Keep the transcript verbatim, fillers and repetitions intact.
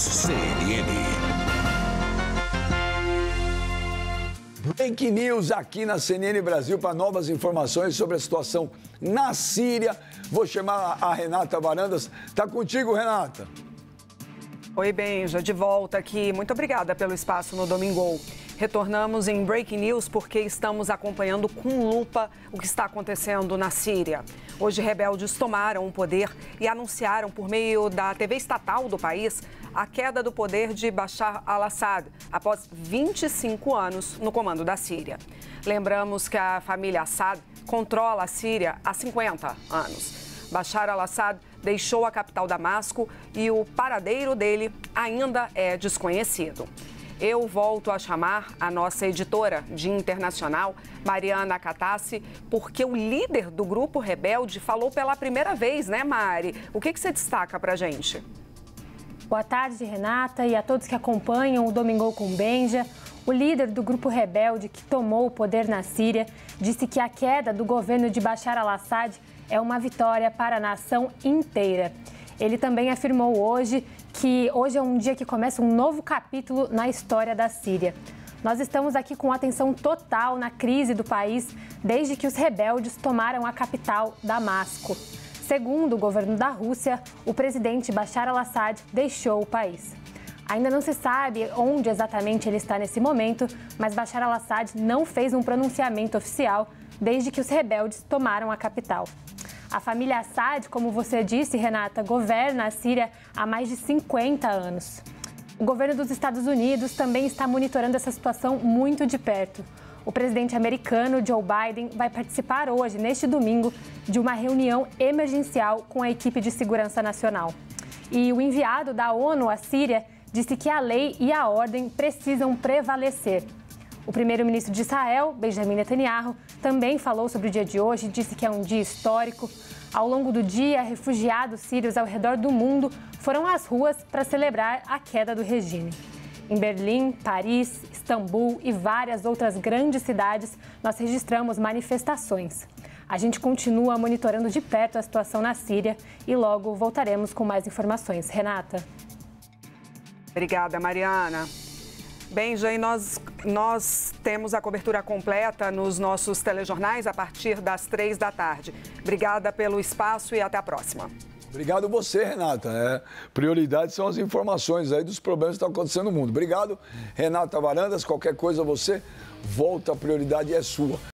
C N N. Breaking News aqui na C N N Brasil para novas informações sobre a situação na Síria. Vou chamar a Renata Varandas. Tá contigo, Renata. Oi, Benja, de volta aqui. Muito obrigada pelo espaço no Domingo. Retornamos em Breaking News porque estamos acompanhando com lupa o que está acontecendo na Síria. Hoje, rebeldes tomaram o poder e anunciaram por meio da T V estatal do país a queda do poder de Bashar al-Assad após vinte e cinco anos no comando da Síria. Lembramos que a família Assad controla a Síria há cinquenta anos. Bashar al-Assad deixou a capital Damasco e o paradeiro dele ainda é desconhecido. Eu volto a chamar a nossa editora de internacional, Mariana Catassi, porque o líder do grupo rebelde falou pela primeira vez, né, Mari? O que, que você destaca pra gente? Boa tarde, Renata, e a todos que acompanham o Domingo com Benja. O líder do grupo rebelde que tomou o poder na Síria disse que a queda do governo de Bashar al-Assad é uma vitória para a nação inteira. Ele também afirmou hoje que hoje é um dia que começa um novo capítulo na história da Síria. Nós estamos aqui com atenção total na crise do país desde que os rebeldes tomaram a capital, Damasco. Segundo o governo da Rússia, o presidente Bashar al-Assad deixou o país. Ainda não se sabe onde exatamente ele está nesse momento, mas Bashar al-Assad não fez um pronunciamento oficial desde que os rebeldes tomaram a capital. A família Assad, como você disse, Renata, governa a Síria há mais de cinquenta anos. O governo dos Estados Unidos também está monitorando essa situação muito de perto. O presidente americano, Joe Biden, vai participar hoje, neste domingo, de uma reunião emergencial com a equipe de segurança nacional. E o enviado da ONU à Síria disse que a lei e a ordem precisam prevalecer. O primeiro-ministro de Israel, Benjamin Netanyahu, também falou sobre o dia de hoje e disse que é um dia histórico. Ao longo do dia, refugiados sírios ao redor do mundo foram às ruas para celebrar a queda do regime. Em Berlim, Paris, Istambul e várias outras grandes cidades, nós registramos manifestações. A gente continua monitorando de perto a situação na Síria e logo voltaremos com mais informações. Renata. Obrigada, Mariana. Bem, Jane, nós, nós temos a cobertura completa nos nossos telejornais a partir das três da tarde. Obrigada pelo espaço e até a próxima. Obrigado você, Renata. É, prioridade são as informações aí dos problemas que estão acontecendo no mundo. Obrigado, Renata Varandas. Qualquer coisa você volta, a prioridade é sua.